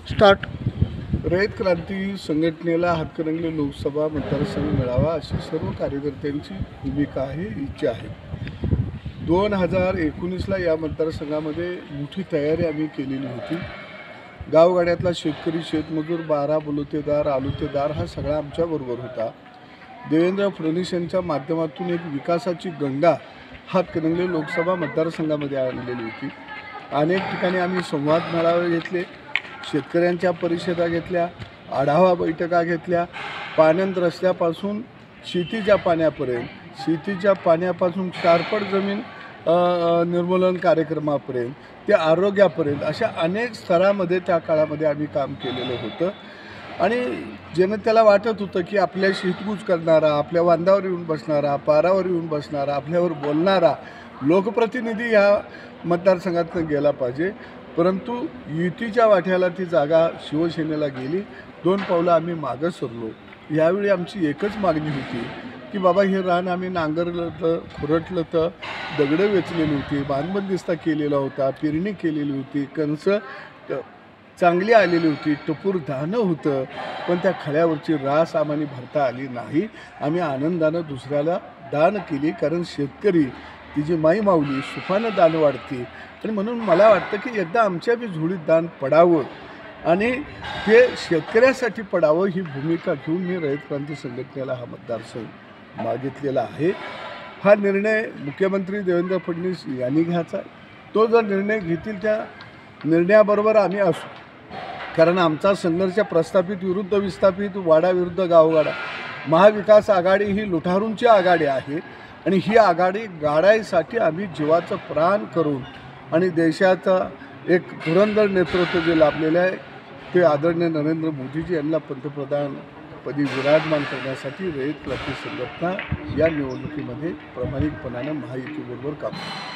Start. Rayat Kranti संघटनेला हातकणंगले लोकसभा मतदारसंघ मिळावा अशी सर्व कार्यकर्त्यांची भूमिका आहे, इच्छा आहे. 2019ला या मतदारसंघामध्ये मोठी तयारी आम्ही केलेली होती. गावगाड्यातला शेतकरी, शेतमजूर, बारा बलुतेदार, आलुतेदार हा सगळा आमच्याबरोबर होता. देवेंद्र फडणवीस यांच्या माध्यमातून एक विकासाची गंगा हातकणंगले लोकसभा मतदारसंघामध्ये आणलेली होती. अनेक ठिकाणी आम्ही संवाद मेळावे घेतले, शेतकऱ्यांच्या परिषदा घेतल्या, आढावा बैठका घेतल्या. पाणंद रस्त्यापासून शेतीच्या पाण्यापर्यंत, शेतीच्या पाण्यापासून क्षारपड जमीन निर्मूलन कार्यक्रमापर्यंत ते आरोग्यापर्यंत अशा अनेक स्तरामध्ये त्या काळामध्ये आम्ही काम केलेलं होतं. आणि जनतेला वाटत होतं की आपल्याशी हितगुज करणारा, आपल्या बांधावर येऊन बसणारा, पारावर येऊन बसणारा, आपल्यावर बोलणारा लोकप्रतिनिधी ह्या मतदारसंघातून गेला पाहिजे. परंतु युतीच्या वाट्याला ती जागा शिवसेनेला गेली. 2 पावलं आम्ही मागं सरलो. यावेळी आमची एकच मागणी होती की बाबा हे रान आम्ही नांगरलं तर, खुरटलं तर, दगडं वेचलेली होती, बांधबंदिस्ता केलेला होता, पेरणी केलेली होती, कणसं चांगली आलेली होती, टपूर धानं होतं, पण त्या खळ्यावरची रास आम्हाला भरता आली नाही. आम्ही आनंदानं दुसऱ्याला दान केली, कारण शेतकरी तिची माई माऊली सुखानं दान वाढते. आणि म्हणून मला वाटतं की एकदा आमच्या बी झोळीत दान पडावं आणि ते शेतकऱ्यासाठी पडावं ही भूमिका घेऊन मी रयत क्रांती संघटनेला हा मतदारसंघ मागितलेला आहे. हा निर्णय मुख्यमंत्री देवेंद्र फडणवीस यांनी घ्यायचा आहे. तो जर निर्णय घेतील त्या निर्णयाबरोबर आम्ही असू, कारण आमचा संघर्ष प्रस्थापित विरुद्ध विस्थापित, वाडा विरुद्ध गावगाडा, महाविकास आघाडी ही लुटारूंची आघाडी आहे. आणि ही आघाडी गाडायसाठी आम्ही जीवाचं प्राण करून आणि देशाचा एक धुरंधर नेतृत्व जे लाभलेलं आहे ते आदरणीय नरेंद्र मोदीजी यांना पंतप्रधानपदी विराजमान करण्यासाठी रयत क्रांती संघटना या निवडणुकीमध्ये प्रामाणिकपणानं महायुतीबरोबर काम करते.